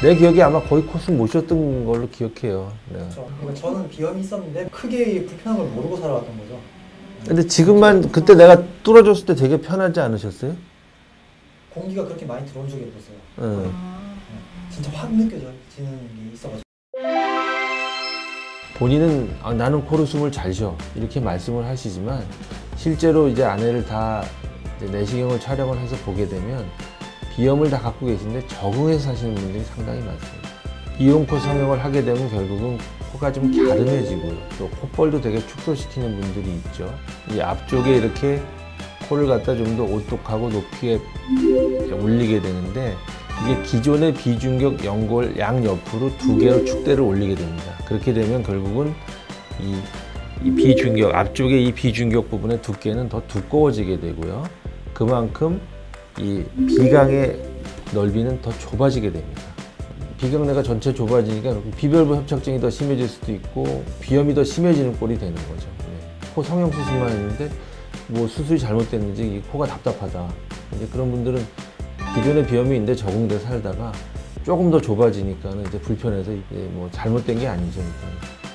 내 기억에 아마 거의 코스 모셨던 걸로 기억해요. 내가. 그렇죠. 그러니까 저는 비염이 있었는데 크게 불편한 걸 모르고 살아왔던 거죠. 근데 지금만 그때 내가 뚫어줬을 때 되게 편하지 않으셨어요? 공기가 그렇게 많이 들어온 적이 없었어요. 응. 진짜 확 느껴지는 게 있어가지고. 본인은 나는 코로 숨을 잘 쉬어 이렇게 말씀을 하시지만 실제로 이제 아내를 다 이제 내시경을 촬영을 해서 보게 되면 비염을 다 갖고 계신데 적응해서 사시는 분들이 상당히 많습니다. 이용코 성형을 하게 되면 결국은 코가 좀 갸름해지고요. 또 콧볼도 되게 축소시키는 분들이 있죠. 이 앞쪽에 이렇게 코를 갖다 좀 더 오똑하고 높이에 올리게 되는데 이게 기존의 비중격 연골 양옆으로 두 개로 축대를 올리게 됩니다. 그렇게 되면 결국은 이 비중격, 앞쪽에 이 비중격 부분의 두께는 더 두꺼워지게 되고요. 그만큼 이 비강의 넓이는 더 좁아지게 됩니다. 비강내가 전체 좁아지니까 비별부 협착증이 더 심해질 수도 있고 비염이 더 심해지는 꼴이 되는 거죠. 코 성형 수술만 했는데 뭐 수술이 잘못됐는지 이 코가 답답하다. 이제 그런 분들은 기존의 비염이 있는데 적응돼 살다가 조금 더 좁아지니까는 이제 불편해서 이제 뭐 잘못된 게 아니죠.